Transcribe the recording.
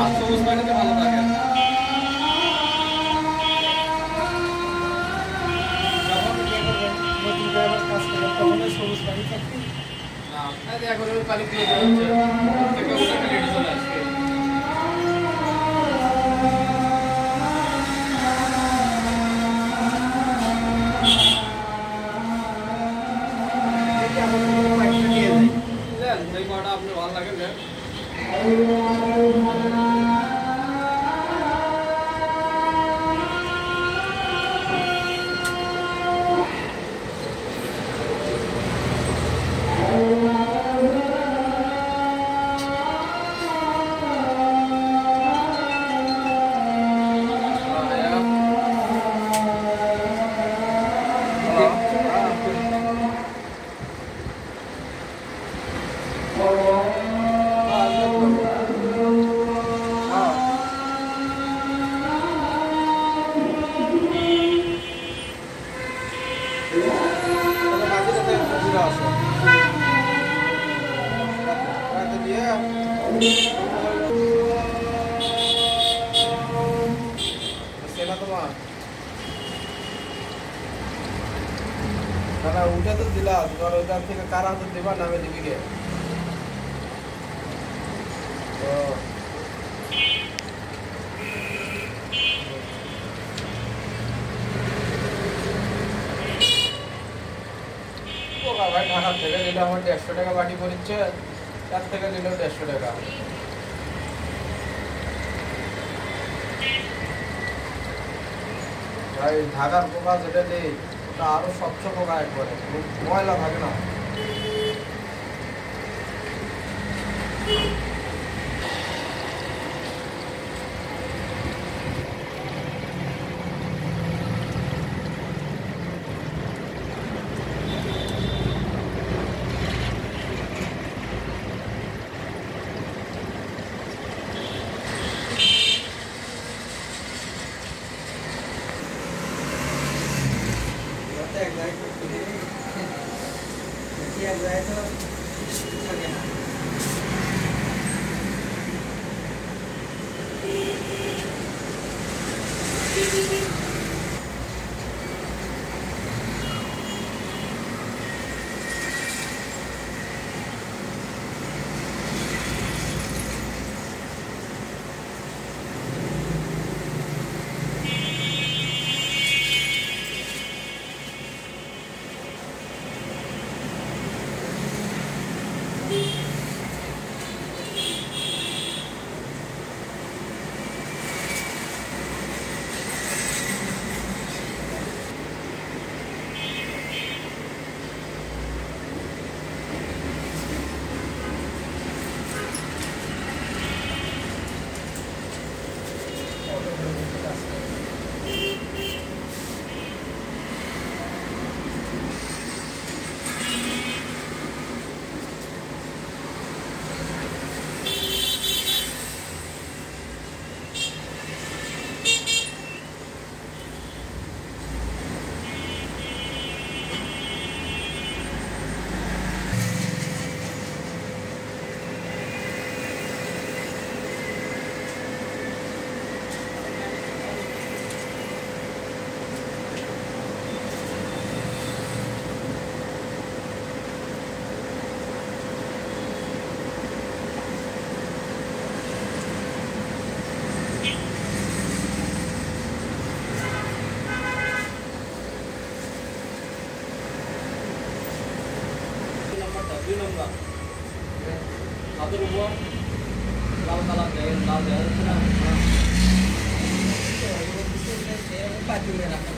সবুজ পানিতে ভালো থাকে। যখন নতুন করে আবার কাজ করবেন তখন সবুজ পানি থাকবে না, এখন ওই পানিগুলো হচ্ছে থেকে ওটা কেটে চলে আসবে। এই কটা আপনি ভালো লাগে না? উঠে তো দিলা তোমার ওইখান থেকে কার হাতে দিবা নামে দিবি গে ভাই ঢাকা থেকে নিলে আমার 150 টাকা বাটি পড়ছে, তার থেকে নিলেও 150 টাকা। ভাই ঢাকার পোকা যেটা নেই ওটা আরো স্বচ্ছ পোকা একবারে, ময়লা থাকে না। Satu rumah, laut laut